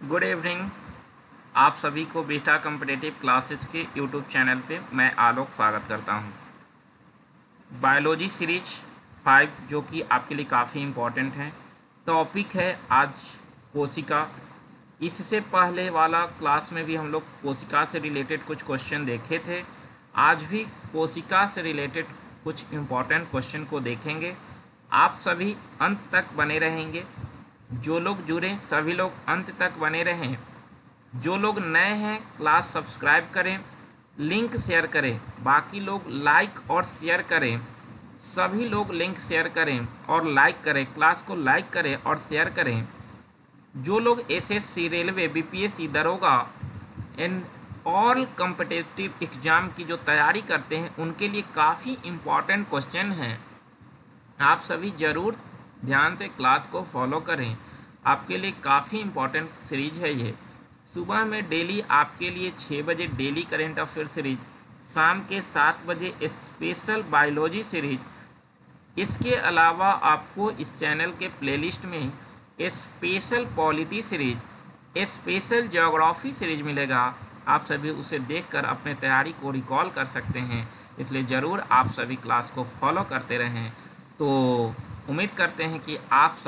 Good evening. आप सभी को बीटा कॉम्पिटिटिव क्लासेस के यूट्यूब चैनल पे मैं आलोक स्वागत करता हूँ। बायोलॉजी सीरीज 5 जो कि आपके लिए काफ़ी इम्पोर्टेंट है। टॉपिक है आज कोशिका। इससे पहले वाला क्लास में भी हम लोग कोशिका से रिलेटेड कुछ क्वेश्चन देखे थे। आज भी कोशिका से रिलेटेड कुछ इम्पोर्टेंट क्वेश्चन को देखेंगे। आप सभी अंत तक बने रहेंगे। जो लोग जुड़े सभी लोग अंत तक बने रहें। जो लोग नए हैं क्लास सब्सक्राइब करें, लिंक शेयर करें, बाकी लोग लाइक और शेयर करें। सभी लोग लिंक शेयर करें और लाइक करें, क्लास को लाइक करें और शेयर करें। जो लोग एसएससी, रेलवे, बीपीएससी, दरोगा एंड ऑल कॉम्पिटिटिव एग्ज़ाम की जो तैयारी करते हैं उनके लिए काफ़ी इम्पॉर्टेंट क्वेश्चन हैं। आप सभी ज़रूर ध्यान से क्लास को फॉलो करें। आपके लिए काफ़ी इम्पोर्टेंट सीरीज है ये। सुबह में डेली आपके लिए 6 बजे डेली करेंट अफेयर सीरीज, शाम के 7 बजे स्पेशल बायोलॉजी सीरीज। इसके अलावा आपको इस चैनल के प्लेलिस्ट में special polity series, special geography series मिलेगा। आप सभी उसे देखकर अपने तैयारी को रिकॉल कर सकते हैं। इसलिए ज़रूर आप सभी क्लास को फॉलो करते रहें। तो उम्मीद करते हैं कि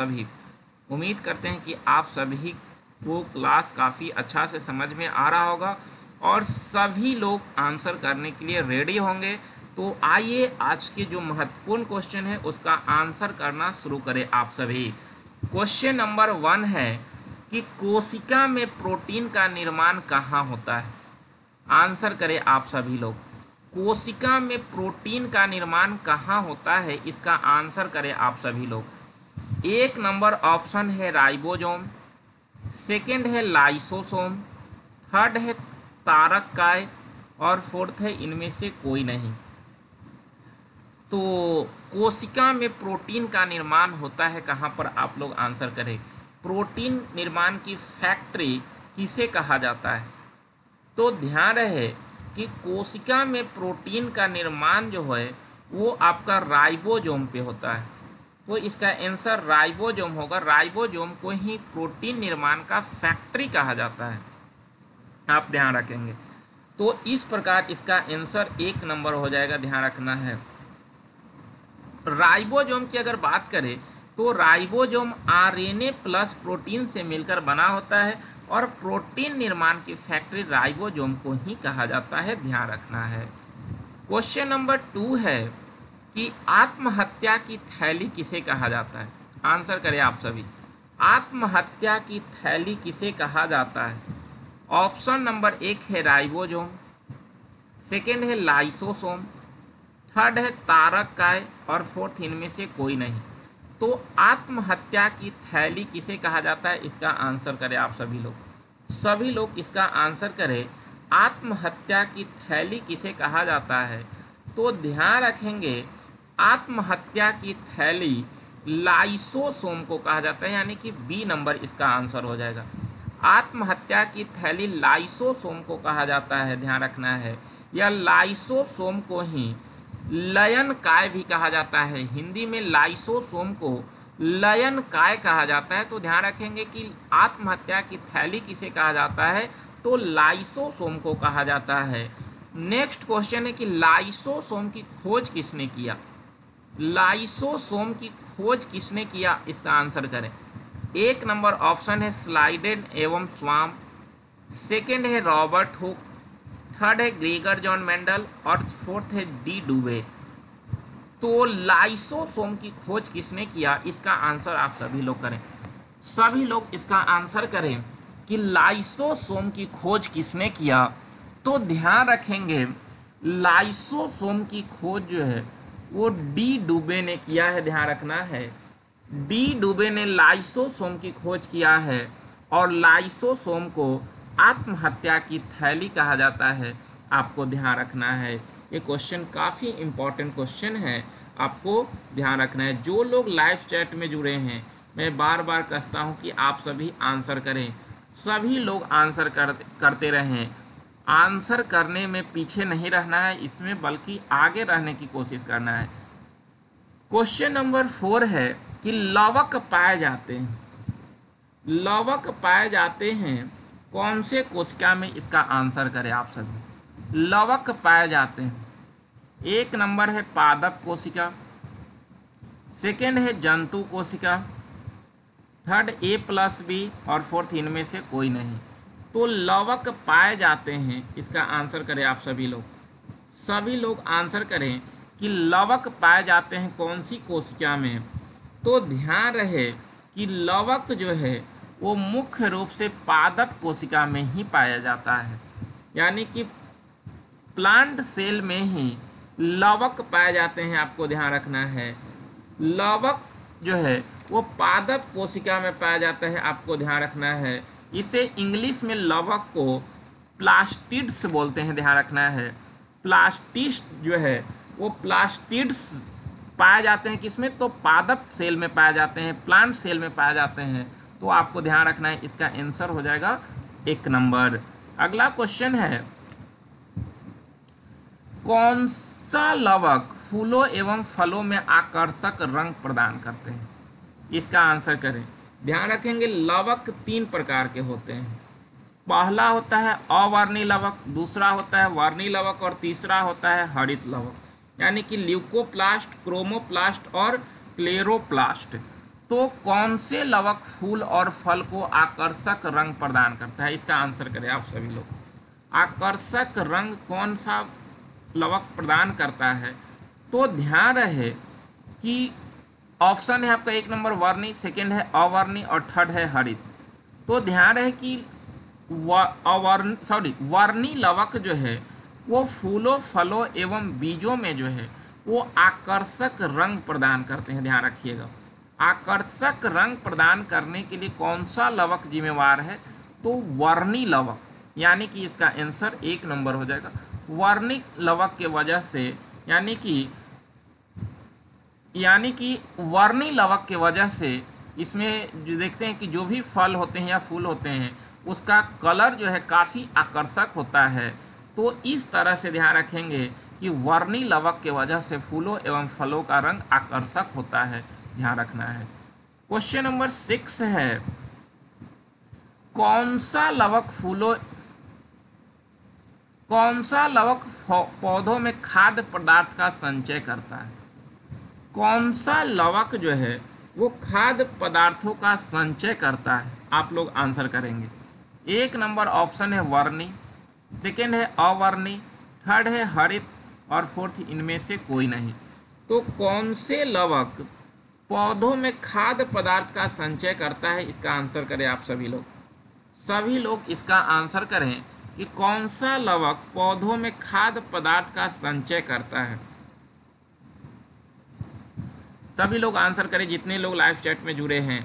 आप सभी को क्लास काफ़ी अच्छा से समझ में आ रहा होगा और सभी लोग आंसर करने के लिए रेडी होंगे। तो आइए आज के जो महत्वपूर्ण क्वेश्चन है उसका आंसर करना शुरू करें आप सभी। क्वेश्चन नंबर 1 है कि कोशिका में प्रोटीन का निर्माण कहाँ होता है। आंसर करें आप सभी लोग। कोशिका में प्रोटीन का निर्माण कहाँ होता है, इसका आंसर करें आप सभी लोग। 1 नंबर ऑप्शन है राइबोसोम, सेकंड है लाइसोसोम, थर्ड है तारककाय और फोर्थ है इनमें से कोई नहीं। तो कोशिका में प्रोटीन का निर्माण होता है कहाँ पर, आप लोग आंसर करें। प्रोटीन निर्माण की फैक्ट्री किसे कहा जाता है? तो ध्यान रहे कि कोशिका में प्रोटीन का निर्माण जो है वो आपका राइबोसोम पे होता है। तो इसका आंसर राइबोसोम होगा। राइबोसोम को ही प्रोटीन निर्माण का फैक्ट्री कहा जाता है, आप ध्यान रखेंगे। तो इस प्रकार इसका आंसर 1 नंबर हो जाएगा, ध्यान रखना है। राइबोसोम की अगर बात करें तो राइबोसोम आरएनए प्लस प्रोटीन से मिलकर बना होता है और प्रोटीन निर्माण की फैक्ट्री राइबोसोम को ही कहा जाता है, ध्यान रखना है। क्वेश्चन नंबर 2 है कि आत्महत्या की थैली किसे कहा जाता है। आंसर करें आप सभी। आत्महत्या की थैली किसे कहा जाता है? ऑप्शन नंबर 1 है राइबोसोम, सेकेंड है लाइसोसोम, थर्ड है तारककाय और फोर्थ इनमें से कोई नहीं। तो आत्महत्या की थैली किसे कहा जाता है, इसका आंसर करें आप सभी लोग। सभी लोग इसका आंसर करें। आत्महत्या की थैली किसे कहा जाता है? तो ध्यान रखेंगे आत्महत्या की थैली लाइसोसोम को कहा जाता है, यानी कि बी नंबर इसका आंसर हो जाएगा। आत्महत्या की थैली लाइसोसोम को कहा जाता है, ध्यान रखना है। या लाइसोसोम को ही लयनकाय भी कहा जाता है। हिंदी में लाइसोसोम को लयनकाय कहा जाता है। तो ध्यान रखेंगे कि आत्महत्या की थैली किसे कहा जाता है, तो लाइसोसोम को कहा जाता है। नेक्स्ट क्वेश्चन है कि लाइसोसोम की खोज किसने किया। लाइसोसोम की खोज किसने किया, इसका आंसर करें। 1 नंबर ऑप्शन है स्लाइडेन एवं स्वाम, सेकेंड है रॉबर्ट हुक, थर्ड है ग्रेगर जॉन मेंडल और फोर्थ है डी डुबे। तो लाइसोसोम की खोज किसने किया, इसका आंसर आप सभी लोग करें। सभी लोग इसका आंसर करें कि लाइसोसोम की खोज किसने किया। तो ध्यान रखेंगे लाइसोसोम की खोज जो है वो डी डुबे ने किया है, ध्यान रखना है। डी डुबे ने लाइसोसोम की खोज किया है और लाइसोसोम को आत्महत्या की थैली कहा जाता है, आपको ध्यान रखना है। ये क्वेश्चन काफ़ी इम्पोर्टेंट क्वेश्चन है, आपको ध्यान रखना है। जो लोग लाइव चैट में जुड़े हैं मैं बार बार कहता हूँ कि आप सभी आंसर करें। सभी लोग आंसर करते रहें। आंसर करने में पीछे नहीं रहना है इसमें, बल्कि आगे रहने की कोशिश करना है। क्वेश्चन नंबर 4 है कि लवक पाए जाते हैं। लवक पाए जाते हैं कौन से कोशिका में, इसका आंसर करें आप सभी। लवक पाए जाते हैं, एक नंबर है पादप कोशिका, सेकेंड है जंतु कोशिका, थर्ड A+B और फोर्थ इनमें से कोई नहीं। तो लवक पाए जाते हैं, इसका आंसर करें आप सभी लोग। सभी लोग आंसर करें कि लवक पाए जाते हैं कौन सी कोशिका में। तो ध्यान रहे कि लवक जो है वो मुख्य रूप से पादप कोशिका में ही पाया जाता है, यानी कि प्लांट सेल में ही लवक पाए जाते हैं। आपको ध्यान रखना है, लवक जो है वो पादप कोशिका में पाया जाता है, आपको ध्यान रखना है। इसे इंग्लिश में लवक को प्लास्टिड्स बोलते हैं, ध्यान रखना है। प्लास्टिड्स जो है वो प्लास्टिड्स पाए जाते हैं किसमें, तो पादप सेल में पाए जाते हैं, प्लांट सेल में पाए जाते हैं। तो आपको ध्यान रखना है, इसका आंसर हो जाएगा 1 नंबर। अगला क्वेश्चन है, कौन सा लवक फूलों एवं फलों में आकर्षक रंग प्रदान करते हैं, इसका आंसर करें। ध्यान रखेंगे लवक 3 प्रकार के होते हैं। पहला होता है अवर्णी लवक, दूसरा होता है वर्णी लवक और तीसरा होता है हरित लवक, यानी कि ल्यूकोप्लास्ट, क्रोमोप्लास्ट और क्लेरोप्लास्ट। तो कौन से लवक फूल और फल को आकर्षक रंग प्रदान करता है, इसका आंसर करें आप सभी लोग। आकर्षक रंग कौन सा लवक प्रदान करता है, तो ध्यान रहे कि ऑप्शन है आपका 1 नंबर वर्णी, सेकेंड है अवर्णी और थर्ड है हरित। तो ध्यान रहे कि वर्णी लवक जो है वो फूलों, फलों एवं बीजों में जो है वो आकर्षक रंग प्रदान करते हैं। ध्यान रखिएगा, आकर्षक रंग प्रदान करने के लिए कौन सा लवक जिम्मेवार है, तो वर्णी लवक, यानी कि इसका आंसर 1 नंबर हो जाएगा। वर्णी लवक के वजह से, यानी कि वर्णी लवक के वजह से इसमें जो देखते हैं कि जो भी फल होते हैं या फूल होते हैं उसका कलर जो है काफ़ी आकर्षक होता है। तो इस तरह से ध्यान रखेंगे कि वर्णी लवक के वजह से फूलों एवं फलों का रंग आकर्षक होता है, ध्यान रखना है। क्वेश्चन नंबर 6 है, कौन सा लवक पौधों में खाद्य पदार्थ का संचय करता है। कौन सा लवक जो है वो खाद्य पदार्थों का संचय करता है, आप लोग आंसर करेंगे। 1 नंबर ऑप्शन है वर्णी, सेकेंड है अवर्णी, थर्ड है हरित और फोर्थ इनमें से कोई नहीं। तो कौन से लवक पौधों में खाद्य पदार्थ का संचय करता है, इसका आंसर करें आप सभी लोग। सभी लोग इसका आंसर करें कि कौन सा लवक पौधों में खाद्य पदार्थ का संचय करता है। सभी लोग आंसर करें, जितने लोग लाइव चैट में जुड़े हैं।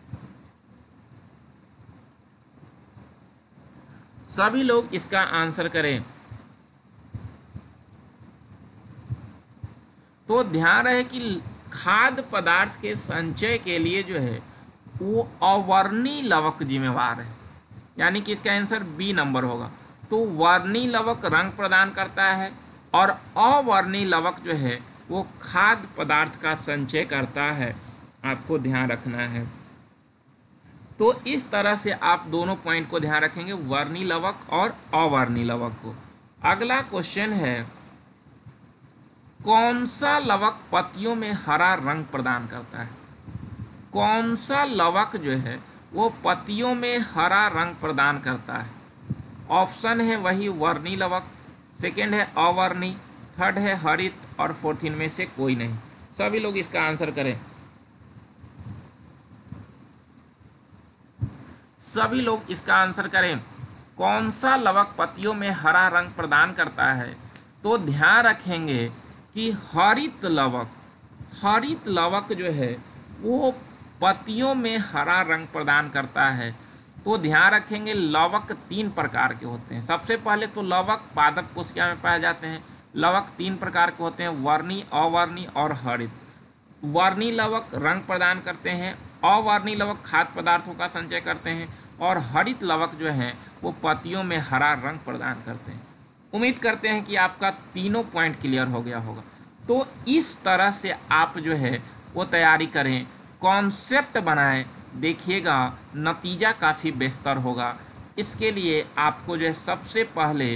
सभी लोग इसका आंसर करें। तो ध्यान रहे कि खाद्य पदार्थ के संचय के लिए जो है वो अवर्णी लवक जिम्मेवार है, यानी कि इसका आंसर बी नंबर होगा। तो वर्णी लवक रंग प्रदान करता है और अवर्णी लवक जो है वो खाद्य पदार्थ का संचय करता है, आपको ध्यान रखना है। तो इस तरह से आप दोनों पॉइंट को ध्यान रखेंगे, वर्णी लवक और अवर्णी लवक को। अगला क्वेश्चन है, कौन सा लवक पत्तियों में हरा रंग प्रदान करता है। कौन सा लवक जो है वो पत्तियों में हरा रंग प्रदान करता है। ऑप्शन है वही वर्णी लवक, सेकेंड है अवर्णी, थर्ड है हरित और फोर्थ इनमें से कोई नहीं। सभी लोग इसका आंसर करें। सभी लोग इसका आंसर करें, कौन सा लवक पत्तियों में हरा रंग प्रदान करता है। तो ध्यान रखेंगे कि हरित लवक जो है वो पत्तियों में हरा रंग प्रदान करता है। तो ध्यान रखेंगे लवक 3 प्रकार के होते हैं। सबसे पहले तो लवक पादप कोशिका में पाए जाते हैं। लवक 3 प्रकार के होते हैं, वर्णी, अवर्णी और हरित। वर्णी लवक रंग प्रदान करते हैं, अवर्णी लवक खाद्य पदार्थों का संचय करते हैं और हरित लवक जो है वो पत्तियों में हरा रंग प्रदान करते हैं। उम्मीद करते हैं कि आपका तीनों पॉइंट क्लियर हो गया होगा। तो इस तरह से आप जो है वो तैयारी करें, कॉन्सेप्ट बनाएं देखिएगा नतीजा काफ़ी बेहतर होगा। इसके लिए आपको जो है सबसे पहले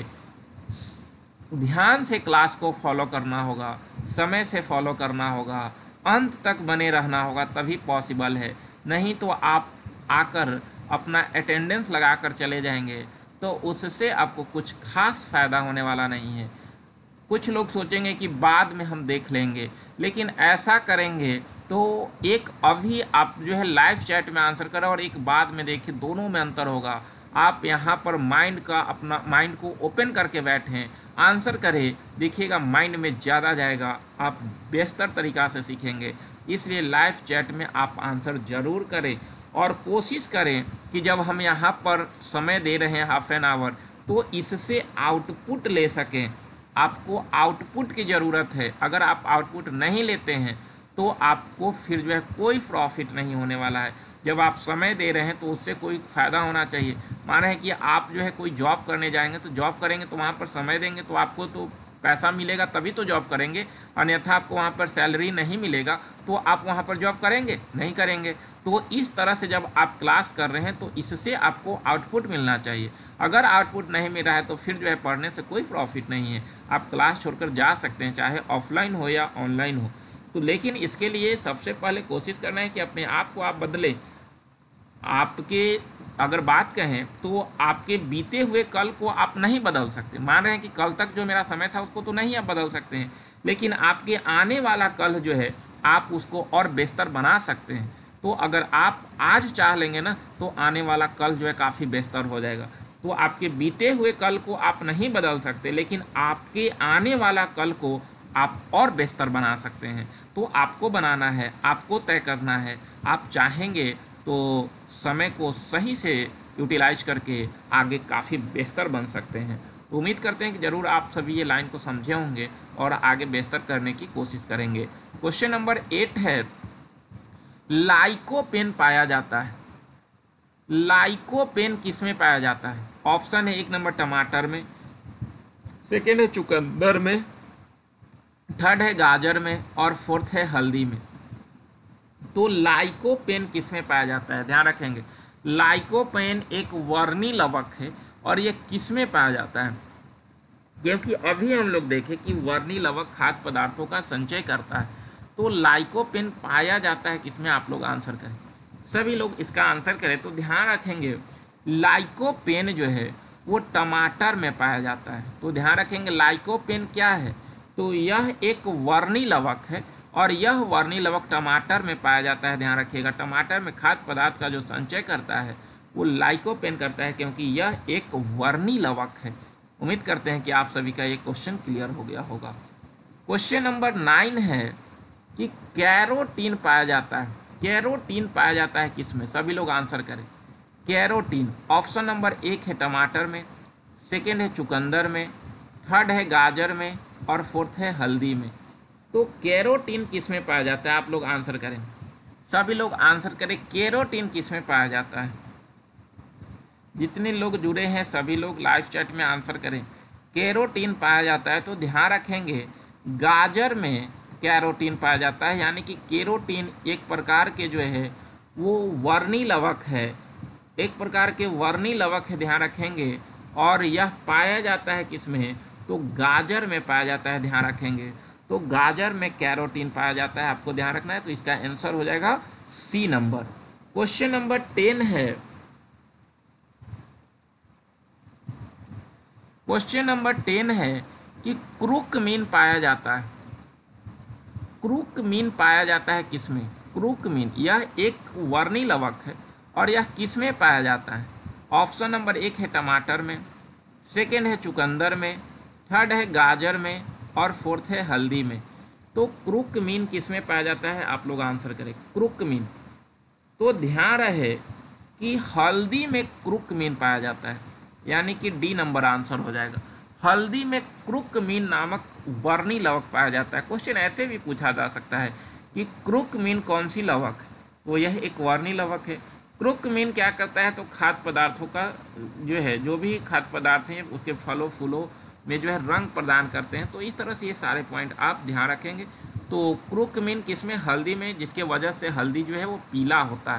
ध्यान से क्लास को फॉलो करना होगा, समय से फॉलो करना होगा, अंत तक बने रहना होगा, तभी पॉसिबल है। नहीं तो आप आकर अपना अटेंडेंस लगा कर चले जाएंगे तो उससे आपको कुछ खास फ़ायदा होने वाला नहीं है। कुछ लोग सोचेंगे कि बाद में हम देख लेंगे, लेकिन ऐसा करेंगे तो एक अभी आप जो है लाइव चैट में आंसर करें और एक बाद में देखिए, दोनों में अंतर होगा। आप यहाँ पर अपना माइंड को ओपन करके बैठें, आंसर करें, देखिएगा माइंड में ज़्यादा जाएगा, आप बेहतर तरीक़ा से सीखेंगे। इसलिए लाइव चैट में आप आंसर ज़रूर करें और कोशिश करें कि जब हम यहाँ पर समय दे रहे हैं हाफ एन आवर, तो इससे आउटपुट ले सकें। आपको आउटपुट की ज़रूरत है। अगर आप आउटपुट नहीं लेते हैं तो आपको फिर जो है कोई प्रॉफिट नहीं होने वाला है। जब आप समय दे रहे हैं तो उससे कोई फ़ायदा होना चाहिए। माना है कि आप जो है कोई जॉब करने जाएंगे, तो जॉब करेंगे तो वहाँ पर समय देंगे तो आपको तो पैसा मिलेगा, तभी तो जॉब करेंगे। अन्यथा आपको वहाँ पर सैलरी नहीं मिलेगा तो आप वहाँ पर जॉब करेंगे नहीं करेंगे। तो इस तरह से जब आप क्लास कर रहे हैं तो इससे आपको आउटपुट मिलना चाहिए। अगर आउटपुट नहीं मिल रहा है तो फिर जो है पढ़ने से कोई प्रॉफिट नहीं है। आप क्लास छोड़कर जा सकते हैं, चाहे ऑफलाइन हो या ऑनलाइन हो। तो लेकिन इसके लिए सबसे पहले कोशिश करना है कि अपने आप को आप बदलें। आपके अगर बात कहें तो आपके बीते हुए कल को आप नहीं बदल सकते। मान रहे हैं कि कल तक जो मेरा समय था उसको तो नहीं आप बदल सकते हैं, लेकिन आपके आने वाला कल जो है आप उसको और बेहतर बना सकते हैं। तो अगर आप आज चाह लेंगे ना तो आने वाला कल जो है काफ़ी बेहतर हो जाएगा। तो आपके बीते हुए कल को आप नहीं बदल सकते, लेकिन आपके आने वाला कल को आप और बेहतर बना सकते हैं। तो आपको बनाना है, आपको तय करना है। आप चाहेंगे तो समय को सही से यूटिलाइज करके आगे काफ़ी बेहतर बन सकते हैं। उम्मीद करते हैं कि ज़रूर आप सभी ये लाइन को समझे होंगे और आगे बेहतर करने की कोशिश करेंगे। क्वेश्चन नंबर 8 है, लाइकोपेन पाया जाता है। लाइकोपेन किस में पाया जाता है? ऑप्शन है 1 नंबर टमाटर में, सेकेंड है चुकंदर में, थर्ड है गाजर में और फोर्थ है हल्दी में। तो लाइकोपेन किस में पाया जाता है? ध्यान रखेंगे, लाइकोपेन एक वर्णी लवक है और ये किस में पाया जाता है? क्योंकि अभी हम लोग देखें कि वर्णी लवक खाद्य पदार्थों का संचय करता है। तो लाइकोपेन पाया जाता है किसमें? आप लोग आंसर करें, सभी लोग इसका आंसर करें। तो ध्यान रखेंगे लाइकोपेन जो है वो टमाटर में पाया जाता है। तो ध्यान रखेंगे लाइकोपेन क्या है? तो यह एक वर्णी लवक है और यह वर्णी लवक टमाटर में पाया जाता है। ध्यान रखिएगा, टमाटर में खाद्य पदार्थ का जो संचय करता है वो लाइकोपेन करता है, क्योंकि यह एक वर्णी लवक है। उम्मीद करते हैं कि आप सभी का ये क्वेश्चन क्लियर हो गया होगा। क्वेश्चन नंबर 9 है कि कैरोटीन पाया जाता है। कैरोटीन पाया जाता है किसमें? सभी लोग आंसर करें। कैरोटीन ऑप्शन नंबर 1 है टमाटर में, सेकेंड है चुकंदर में, थर्ड है गाजर में और फोर्थ है हल्दी में। तो कैरोटीन किस में पाया जाता है? आप लोग आंसर करें, सभी लोग आंसर करें। कैरोटीन किस में पाया जाता है? जितने लोग जुड़े हैं सभी लोग लाइव चैट में आंसर करें। कैरोटीन पाया जाता है तो ध्यान रखेंगे गाजर में कैरोटीन पाया जाता है, यानी कि कैरोटीन एक प्रकार के जो है वो वर्णी लवक है, एक प्रकार के वर्णी लवक है। ध्यान रखेंगे, और यह पाया जाता है किसमें? तो गाजर में पाया जाता है। ध्यान रखेंगे, तो गाजर में कैरोटीन पाया जाता है, आपको ध्यान रखना है। तो इसका आंसर हो जाएगा सी नंबर। क्वेश्चन नंबर 10 है, क्वेश्चन नंबर 10 है कि क्रुकमीन पाया जाता है। क्रुकमीन पाया जाता है किसमें? क्रुकमीन यह एक वर्णी लवक है और यह किसमें पाया जाता है? ऑप्शन नंबर 1 है टमाटर में, सेकेंड है चुकंदर में, थर्ड है गाजर में और फोर्थ है हल्दी में। तो क्रुकमीन किसमें पाया जाता है? आप लोग आंसर करें क्रुकमीन। तो ध्यान रहे कि हल्दी में क्रुकमीन पाया जाता है, यानी कि डी नंबर आंसर हो जाएगा। हल्दी में क्रुकमीन नामक वर्णी लवक पाया जाता है। क्वेश्चन ऐसे भी पूछा जा सकता है कि क्रुकमीन कौन सी लवक है? तो यह एक वर्णी लवक है। क्रुकमीन क्या करता है? तो खाद्य पदार्थों का जो है, जो भी खाद्य पदार्थ हैं उसके फलों फूलों में जो है रंग प्रदान करते हैं। तो इस तरह से ये सारे पॉइंट आप ध्यान रखेंगे। तो क्रुकमीन किसमें? हल्दी में, जिसके वजह से हल्दी जो है वो पीला होता है।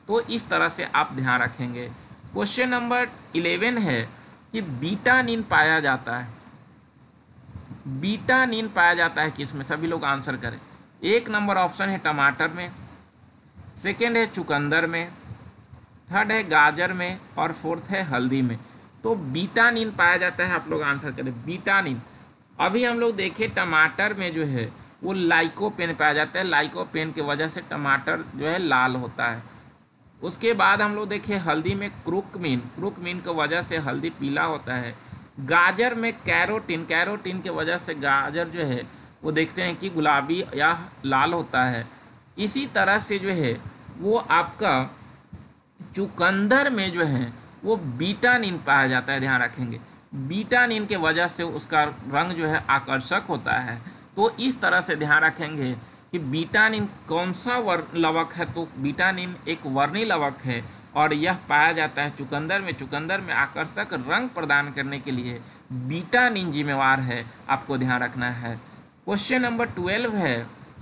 तो इस तरह से आप ध्यान रखेंगे। क्वेश्चन नंबर 11 है कि बीटानिन पाया जाता है, बीटानिन पाया जाता है किसमें, सभी लोग आंसर करें। एक नंबर ऑप्शन है टमाटर में, सेकेंड है चुकंदर में, थर्ड है गाजर में और फोर्थ है हल्दी में। तो बीटानिन पाया जाता है, आप लोग आंसर करें बीटानिन। अभी हम लोग देखें टमाटर में जो है वो लाइकोपेन पाया जाता है, लाइकोपेन की वजह से टमाटर जो है लाल होता है। उसके बाद हम लोग देखें हल्दी में क्रुकमीन, क्रुकमीन की वजह से हल्दी पीला होता है। गाजर में कैरोटीन, कैरोटीन की वजह से गाजर जो है वो देखते हैं कि गुलाबी या लाल होता है। इसी तरह से जो है वो आपका चुकंदर में जो है वो बीटानिन पाया जाता है, ध्यान रखेंगे। बीटानिन के वजह से उसका रंग जो है आकर्षक होता है। तो इस तरह से ध्यान रखेंगे कि बीटानिन कौन सा लवक है, तो बीटानिन एक वर्णी लवक है और यह पाया जाता है चुकंदर में। चुकंदर में आकर्षक रंग प्रदान करने के लिए बीटानिन जिम्मेवार है, आपको ध्यान रखना है। क्वेश्चन नंबर 12 है,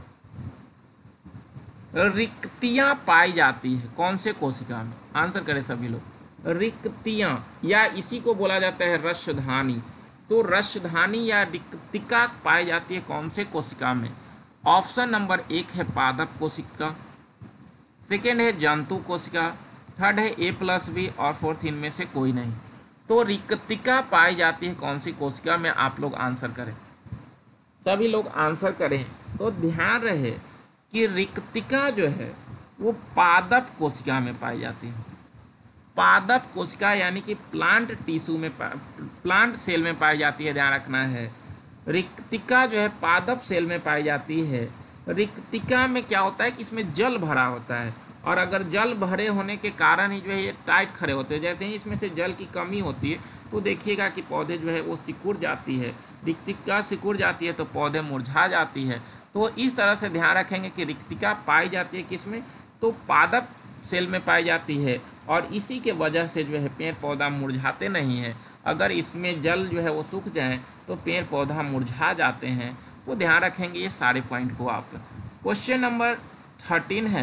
रिक्तियां पाई जाती है कौन से कोशिका में, आंसर करें सभी लोग। रिक्तियां या इसी को बोला जाता है रसधानी। तो रसधानी या रिक्तिका पाई जाती है कौन से कोशिका में। ऑप्शन नंबर 1 है पादप कोशिका, सेकेंड है जंतु कोशिका, थर्ड है A+B और फोर्थ इनमें से कोई नहीं। तो रिक्तिका पाई जाती है कौन सी कोशिका में, आप लोग आंसर करें, सभी लोग आंसर करें। तो ध्यान रहे कि रिक्तिका जो है वो पादप कोशिका में पाई जाती है। पादप कोशिका यानी कि प्लांट टिश्यू में, प्लांट सेल में पाई जाती है, ध्यान रखना है। रिक्तिका जो है पादप सेल में पाई जाती है। रिक्तिका में क्या होता है कि इसमें जल भरा होता है और अगर जल भरे होने के कारण ही जो है ये टाइट खड़े होते हैं। जैसे ही इसमें से जल की कमी होती है तो देखिएगा कि पौधे जो है वो सिकुड़ जाती है, रिक्तिका सिकुड़ जाती है तो पौधे मुरझा जाती है। तो इस तरह से ध्यान रखेंगे कि रिक्तिका पाई जाती है किसमें, तो पादप सेल में पाई जाती है और इसी के वजह से जो है पेड़ पौधा मुरझाते नहीं हैं। अगर इसमें जल जो है वो सूख जाए तो पेड़ पौधा मुरझा जाते हैं। तो ध्यान रखेंगे ये सारे पॉइंट को आप। क्वेश्चन नंबर 13 है,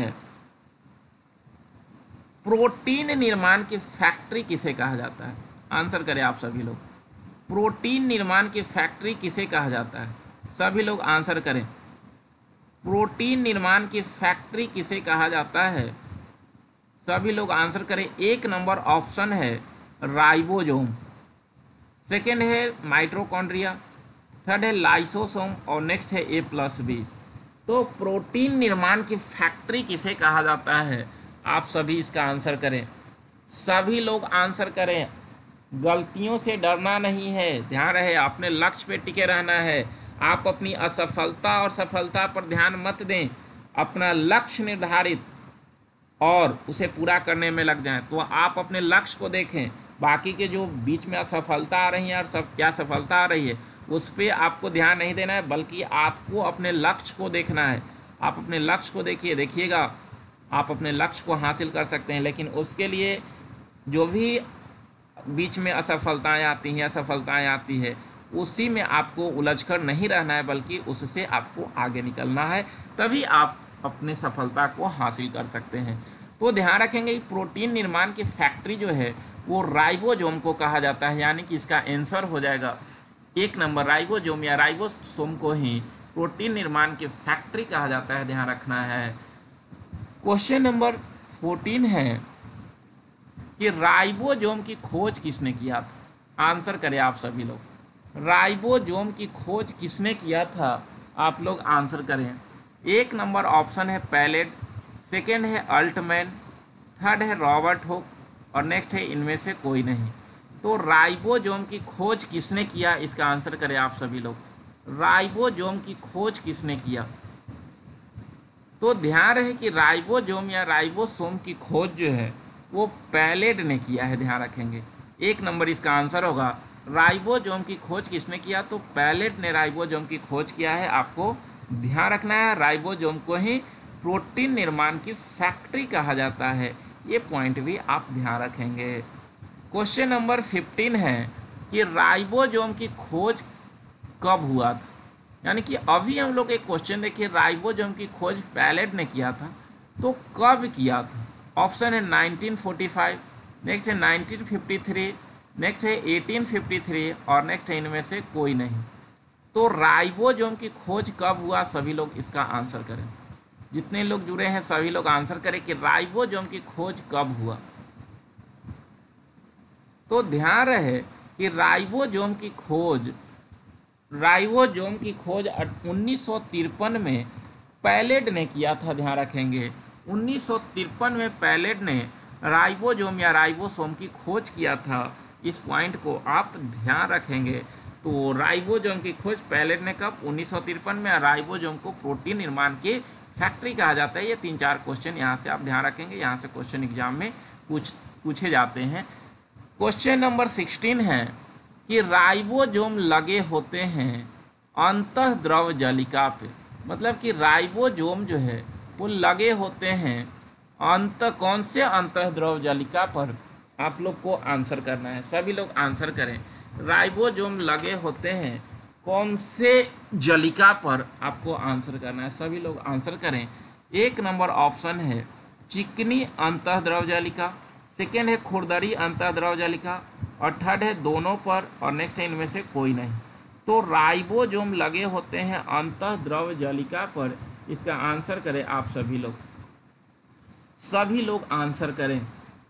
प्रोटीन निर्माण की फैक्ट्री किसे कहा जाता है, आंसर करें आप सभी लोग। प्रोटीन निर्माण की फैक्ट्री किसे कहा जाता है, सभी लोग आंसर करें। प्रोटीन निर्माण की फैक्ट्री किसे कहा जाता है, सभी लोग आंसर करें। एक नंबर ऑप्शन है राइबोसोम, सेकेंड है माइटोकॉन्ड्रिया, थर्ड है लाइसोसोम और नेक्स्ट है A+B। तो प्रोटीन निर्माण की फैक्ट्री किसे कहा जाता है, आप सभी इसका आंसर करें, सभी लोग आंसर करें। गलतियों से डरना नहीं है, ध्यान रहे अपने लक्ष्य पे टिके रहना है। आप अपनी असफलता और सफलता पर ध्यान मत दें, अपना लक्ष्य निर्धारित और उसे पूरा करने में लग जाएं। तो आप अपने लक्ष्य को देखें, बाकी के जो बीच में असफलता आ रही है और सब क्या सफलता आ रही है उस पर आपको ध्यान नहीं देना है, बल्कि आपको अपने लक्ष्य को देखना है। आप अपने लक्ष्य को देखिए, देखिएगा आप अपने लक्ष्य को हासिल कर सकते हैं। लेकिन उसके लिए जो भी बीच में असफलताएं आती हैं, असफलताएं आती है, उसी में आपको उलझकर नहीं रहना है, बल्कि उससे आपको आगे निकलना है, तभी आप अपने सफलता को हासिल कर सकते हैं। तो ध्यान रखेंगे कि प्रोटीन निर्माण की फैक्ट्री जो है वो राइबोसोम को कहा जाता है, यानी कि इसका आंसर हो जाएगा एक नंबर राइबोसोम या राइबोसोम को ही प्रोटीन निर्माण की फैक्ट्री कहा जाता है, ध्यान रखना है। क्वेश्चन नंबर 14 है कि राइबोसोम की खोज किसने किया था, आंसर करें आप सभी लोग। राइबोसोम की खोज किसने किया था, आप लोग आंसर करें। एक नंबर ऑप्शन है पैलेट, सेकेंड है अल्टमैन, थर्ड है रॉबर्ट हुक और नेक्स्ट है इनमें से कोई नहीं। तो राइबोसोम की खोज किसने किया, इसका आंसर करें आप सभी लोग। राइबोसोम की खोज किसने किया, तो ध्यान रहे कि राइबोसोम या राइबोसोम की खोज जो है वो पैलेट ने किया है, ध्यान रखेंगे। एक नंबर इसका आंसर होगा। राइबोसोम की खोज किसने किया, तो पैलेट ने राइबोसोम की खोज किया है, आपको ध्यान रखना है। राइबोसोम को ही प्रोटीन निर्माण की फैक्ट्री कहा जाता है, ये पॉइंट भी आप ध्यान रखेंगे। क्वेश्चन नंबर 15 है कि राइबोसोम की खोज कब हुआ था, यानी कि अभी हम लोग एक क्वेश्चन देखिए, राइबोसोम की खोज पैलेट ने किया था, तो कब किया था, ऑप्शन है 1945, नेक्स्ट है 1953, नेक्स्ट है 1853 और नेक्स्ट है इनमें से कोई नहीं। तो राइबोसोम की खोज कब हुआ, सभी लोग इसका आंसर करें। जितने लोग जुड़े हैं सभी लोग आंसर करें कि राइबोसोम की खोज कब हुआ। तो ध्यान रहे कि राइबोसोम की खोज 1953 में पैलेट ने किया था। ध्यान रखेंगे 1953 में पैलेट ने राइबोसोम या राइबोसोम की खोज किया था। इस पॉइंट को आप ध्यान रखेंगे। तो राइबोसोम की खोज पैलेट ने कब, 1953 में। राइबोसोम को प्रोटीन निर्माण की फैक्ट्री कहा जाता है। ये 3-4 क्वेश्चन यहाँ से आप ध्यान रखेंगे, यहाँ से क्वेश्चन एग्जाम में पूछे जाते हैं। क्वेश्चन नंबर 16 है कि राइबोसोम लगे होते हैं अंतःद्रव जालिका पे। मतलब कि राइबोसोम जो है वो लगे होते हैं कौन से अंतःद्रव जालिका पर, आप लोग को आंसर करना है। सभी लोग आंसर करें। राइबोसोम लगे होते हैं कौन से जालिका पर, आपको आंसर करना है। सभी लोग आंसर करें। 1 नंबर ऑप्शन है चिकनी अंतःद्रव जालिका, सेकेंड है खुरदरी अंतःद्रव जालिका और थर्ड है दोनों पर और नेक्स्ट है इनमें से कोई नहीं। तो राइबोसोम लगे होते हैं अंतःद्रव जालिका पर, इसका आंसर करें आप सभी लोग। सभी लोग आंसर करें।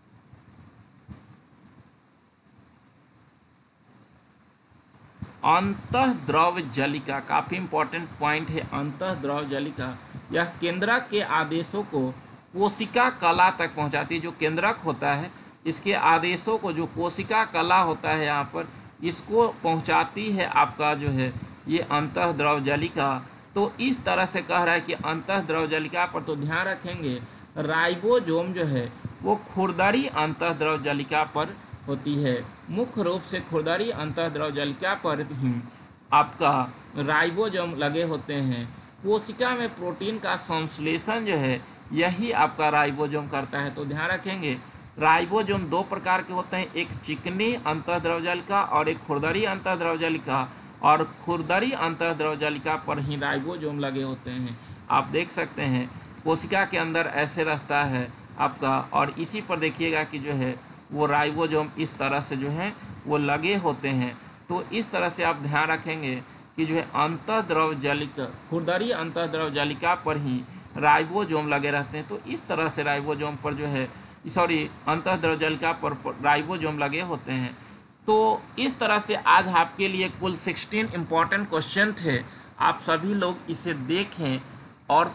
अंतःद्रव जालिका काफी इंपॉर्टेंट पॉइंट है। अंतःद्रव जालिका यह केंद्रक के आदेशों को कोशिका कला तक पहुंचाती है। जो केंद्रक होता है इसके आदेशों को, जो कोशिका कला होता है यहाँ पर, इसको पहुंचाती है आपका जो है ये अंतःद्रव जालिका। तो इस तरह से कह रहा है कि अंतःद्रव जालिका पर। तो ध्यान रखेंगे राइबोसोम जो है वो खुरदरी अंतःद्रव जालिका पर होती है। मुख्य रूप से खुरदरी अंतःद्रव जालिका पर ही आपका राइबोसोम लगे होते हैं। कोशिका में प्रोटीन का संश्लेषण जो है यही आपका राइबोसोम करता है। तो ध्यान रखेंगे राइबोसोम 2 प्रकार के होते हैं, एक चिकनी अंतःद्रव जालिका और एक खुरदरी अंतःद्रव जालिका। और खुरदरी अंतःद्रव जालिका पर ही राइबोसोम लगे होते हैं। आप देख सकते हैं कोशिका के अंदर ऐसे रास्ता है आपका, और इसी पर देखिएगा कि जो है वो राइबोसोम इस तरह से जो है वो लगे होते हैं। तो इस तरह से आप ध्यान रखेंगे कि जो है अंतःद्रव जालिका, खुरदरी अंतःद्रव जालिका पर ही राइबोसोम लगे रहते हैं। तो इस तरह से राइबोसोम पर जो है अंतःद्रव जालिका पर राइबोसोम लगे होते हैं। तो इस तरह से आज आपके लिए कुल 16 इम्पॉर्टेंट क्वेश्चन थे। आप सभी लोग इसे देखें, और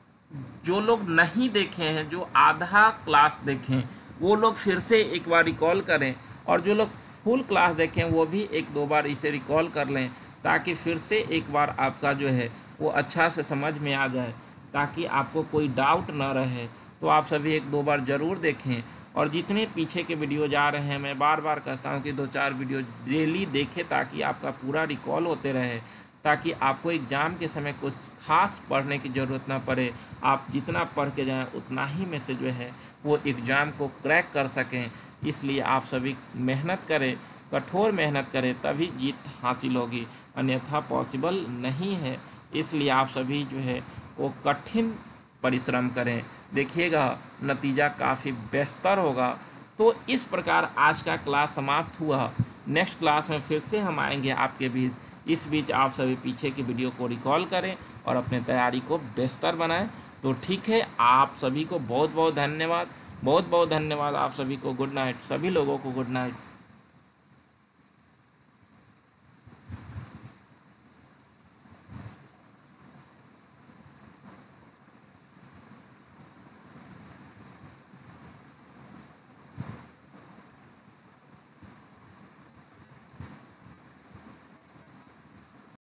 जो लोग नहीं देखे हैं, जो आधा क्लास देखें, वो लोग फिर से एक बार रिकॉल करें, और जो लोग फुल क्लास देखें वो भी 1-2 बार इसे रिकॉल कर लें, ताकि फिर से एक बार आपका जो है वो अच्छा से समझ में आ जाए, ताकि आपको कोई डाउट ना रहे। तो आप सभी 1-2 बार ज़रूर देखें। और जितने पीछे के वीडियो जा रहे हैं मैं बार बार कहता हूँ कि 2-4 वीडियो डेली देखें, ताकि आपका पूरा रिकॉल होते रहे, ताकि आपको एग्ज़ाम के समय कुछ खास पढ़ने की ज़रूरत ना पड़े। आप जितना पढ़ के जाएँ उतना ही में से जो है वो एग्ज़ाम को क्रैक कर सकें। इसलिए आप सभी मेहनत करें, कठोर मेहनत करें, तभी जीत हासिल होगी, अन्यथा पॉसिबल नहीं है। इसलिए आप सभी जो है वो कठिन परिश्रम करें, देखिएगा नतीजा काफ़ी बेहतर होगा। तो इस प्रकार आज का क्लास समाप्त हुआ। नेक्स्ट क्लास में फिर से हम आएंगे आपके बीच। इस बीच आप सभी पीछे की वीडियो को रिकॉल करें और अपने तैयारी को बेहतर बनाएं। तो ठीक है, आप सभी को बहुत बहुत धन्यवाद, बहुत बहुत धन्यवाद। आप सभी को गुड नाइट, सभी लोगों को गुड नाइट।